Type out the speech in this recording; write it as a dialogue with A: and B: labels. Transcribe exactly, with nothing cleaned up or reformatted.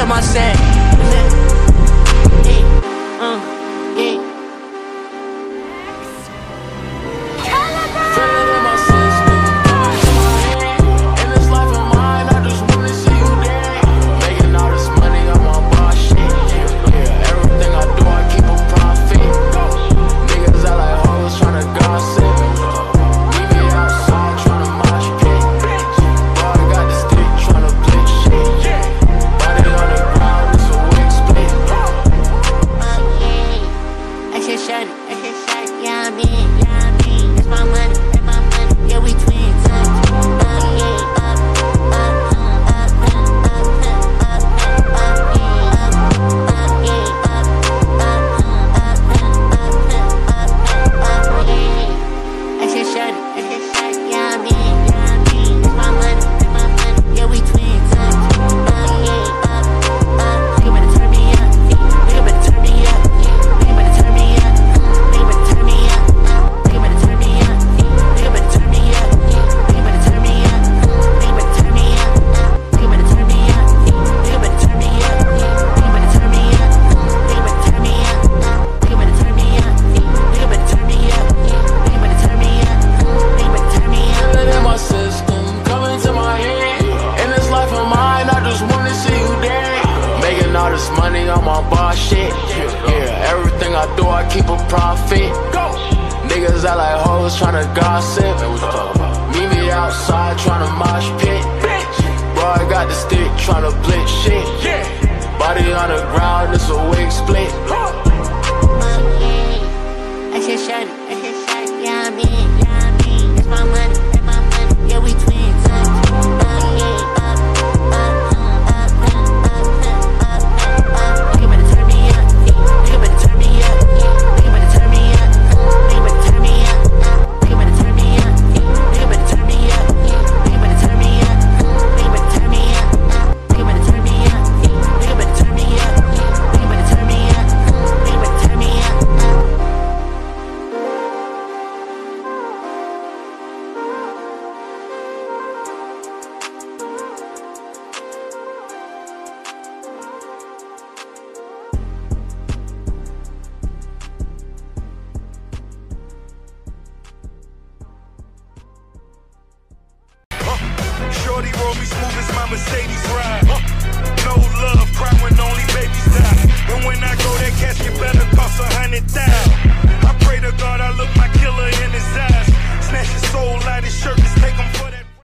A: in my set. Hey, uh, yeah. Feeling in my system, coming to my head. In this life of mine, I just wanna see you dead. Making all this money, I'm on boss shit. Yeah, everything I do, I keep a profit. Niggas out like hoes tryna gossip. Leave me outside tryna mosh pit. Boy, I got the stick tryna blitz shit. Body on the ground, it's a wig split.
B: I should shut it, I should shut it, yeah, I mean, yeah, I mean, it's my money, it's my money, yeah, we twins, uh, uh, yeah, up, up, up, up, up, up, up, yeah, up, up, yeah, up, up, up, up, up, up, yeah. I should shut it, I should shut it, yeah, I mean, yeah, I mean, it's my money, it's my money, yeah, we twins, uh, uh, yeah, up, up, you better turn me up, you better turn me up, you better turn me up.
A: Money on my boss shit. Yeah, everything I do, I keep a profit. Niggas out like hoes tryna gossip. Meet me outside tryna mosh pit. Bro, I got the stick tryna blitz shit. Body on the ground, it's a wig split.
B: I should shut it, I should shut it, yeah, I mean, yeah, I mean, it's my money, it's my money, yeah, we twins, uh, uh, yeah, up, up, up, up, up, up, you better turn me up, you better turn me up, you better turn me up, you better turn me up, you better turn me up, you better turn me up, you better turn me up, you better turn me up, you better turn me up, you better turn me up, you better turn me up, you better turn me up.
C: Shorty roll me smooth as my Mercedes ride.